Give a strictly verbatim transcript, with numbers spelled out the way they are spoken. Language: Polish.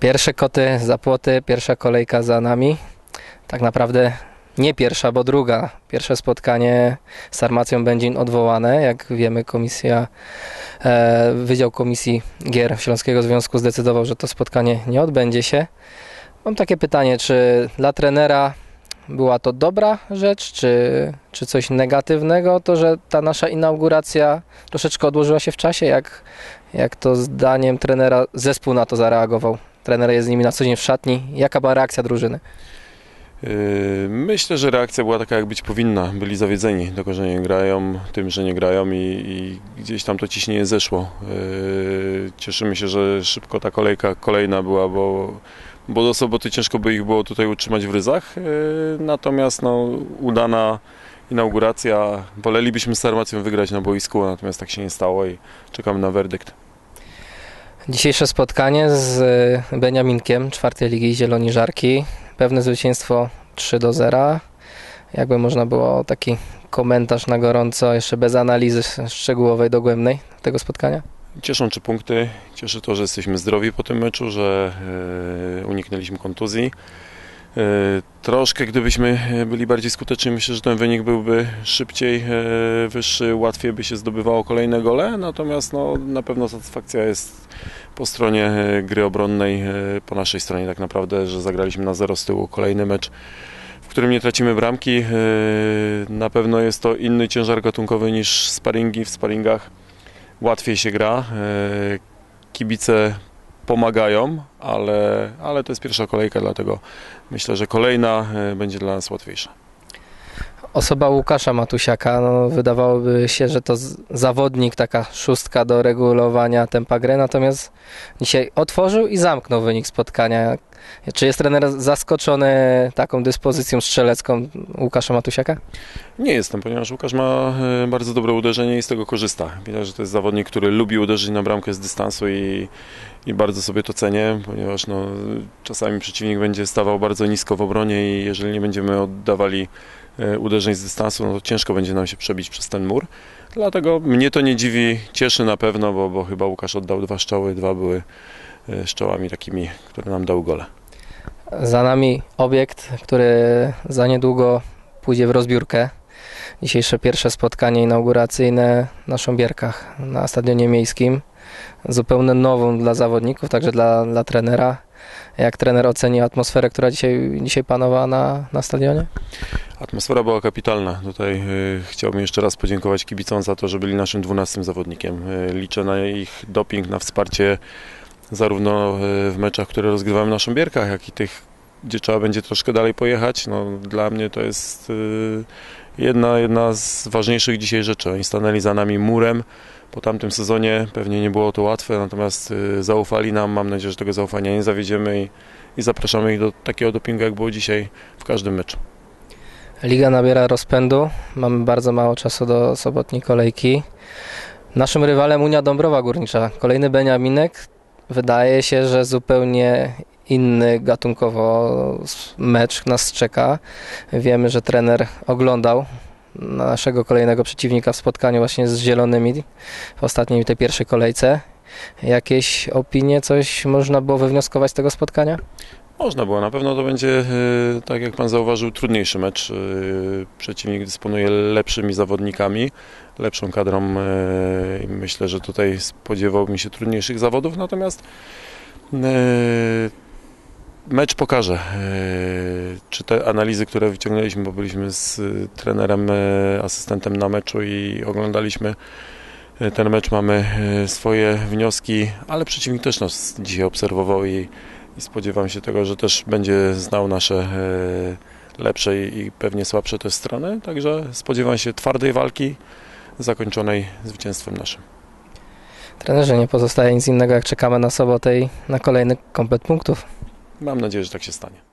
Pierwsze koty za płoty, pierwsza kolejka za nami. Tak naprawdę nie pierwsza, bo druga. Pierwsze spotkanie z Armacją Będzin odwołane. Jak wiemy, komisja, e, Wydział Komisji Gier Śląskiego Związku zdecydował, że to spotkanie nie odbędzie się. Mam takie pytanie, czy dla trenera była to dobra rzecz, czy, czy coś negatywnego, to że ta nasza inauguracja troszeczkę odłożyła się w czasie? Jak, jak to zdaniem trenera zespół na to zareagował? Trener jest z nimi na co dzień w szatni. Jaka była reakcja drużyny? Myślę, że reakcja była taka, jak być powinna. Byli zawiedzeni tego, że nie grają, tym, że nie grają i, i gdzieś tam to ciśnienie zeszło. Cieszymy się, że szybko ta kolejka kolejna była, bo, bo do soboty ciężko by ich było tutaj utrzymać w ryzach. Natomiast no, udana inauguracja. Wolelibyśmy z Armacją wygrać na boisku, natomiast tak się nie stało i czekamy na werdykt. Dzisiejsze spotkanie z Beniaminkiem czwartej Ligi Zieloni Żarki. Pewne zwycięstwo trzy do zera. Jakby można było taki komentarz na gorąco, jeszcze bez analizy szczegółowej, dogłębnej tego spotkania? Cieszą trzy punkty. Cieszy to, że jesteśmy zdrowi po tym meczu, że e, uniknęliśmy kontuzji. E, troszkę gdybyśmy byli bardziej skuteczni, myślę, że ten wynik byłby szybciej e, wyższy, łatwiej by się zdobywało kolejne gole, natomiast no, na pewno satysfakcja jest po stronie gry obronnej, po naszej stronie tak naprawdę, że zagraliśmy na zero z tyłu kolejny mecz, w którym nie tracimy bramki. Na pewno jest to inny ciężar gatunkowy niż sparingi. W sparingach łatwiej się gra, kibice pomagają, ale, ale to jest pierwsza kolejka, dlatego myślę, że kolejna będzie dla nas łatwiejsza. Osoba Łukasza Matusiaka, no, wydawałoby się, że to zawodnik, taka szóstka do regulowania tempa gry, natomiast dzisiaj otworzył i zamknął wynik spotkania. Czy jest trener zaskoczony taką dyspozycją strzelecką Łukasza Matusiaka? Nie jestem, ponieważ Łukasz ma bardzo dobre uderzenie i z tego korzysta. Widać, że to jest zawodnik, który lubi uderzyć na bramkę z dystansu i, i bardzo sobie to cenię, ponieważ no, czasami przeciwnik będzie stawał bardzo nisko w obronie i jeżeli nie będziemy oddawali uderzeń z dystansu, no to ciężko będzie nam się przebić przez ten mur. Dlatego mnie to nie dziwi, cieszy na pewno, bo, bo chyba Łukasz oddał dwa strzały, dwa były strzałami takimi, które nam dały gole. Za nami obiekt, który za niedługo pójdzie w rozbiórkę. Dzisiejsze pierwsze spotkanie inauguracyjne na Sząbierkach, na Stadionie Miejskim. Zupełnie nową dla zawodników, także dla, dla trenera. Jak trener oceni atmosferę, która dzisiaj, dzisiaj panowała na, na stadionie? Atmosfera była kapitalna. Tutaj y, chciałbym jeszcze raz podziękować kibicom za to, że byli naszym dwunastym zawodnikiem. Y, liczę na ich doping, na wsparcie zarówno y, w meczach, które rozgrywamy na Sząbierkach, jak i tych, gdzie trzeba będzie troszkę dalej pojechać. No, dla mnie to jest y, jedna, jedna z ważniejszych dzisiaj rzeczy. Oni stanęli za nami murem. Po tamtym sezonie pewnie nie było to łatwe, natomiast y, zaufali nam. Mam nadzieję, że tego zaufania nie zawiedziemy i, i zapraszamy ich do takiego dopingu, jak było dzisiaj w każdym meczu. Liga nabiera rozpędu. Mamy bardzo mało czasu do sobotniej kolejki. Naszym rywalem Unia Dąbrowa Górnicza. Kolejny Beniaminek. Wydaje się, że zupełnie inny gatunkowo mecz nas czeka. Wiemy, że trener oglądał naszego kolejnego przeciwnika w spotkaniu właśnie z Zielonymi w ostatniej, tej pierwszej kolejce. Jakieś opinie, coś można było wywnioskować z tego spotkania? Można było. Na pewno to będzie, tak jak pan zauważył, trudniejszy mecz. Przeciwnik dysponuje lepszymi zawodnikami, lepszą kadrą i myślę, że tutaj spodziewałbym się trudniejszych zawodów, natomiast mecz pokaże, czy te analizy, które wyciągnęliśmy, bo byliśmy z trenerem, asystentem na meczu i oglądaliśmy ten mecz, mamy swoje wnioski, ale przeciwnik też nas dzisiaj obserwował i, i spodziewam się tego, że też będzie znał nasze lepsze i pewnie słabsze też strony, także spodziewam się twardej walki zakończonej zwycięstwem naszym. Trenerze, nie pozostaje nic innego, jak czekamy na sobotę i na kolejny komplet punktów. Mam nadzieję, że tak się stanie.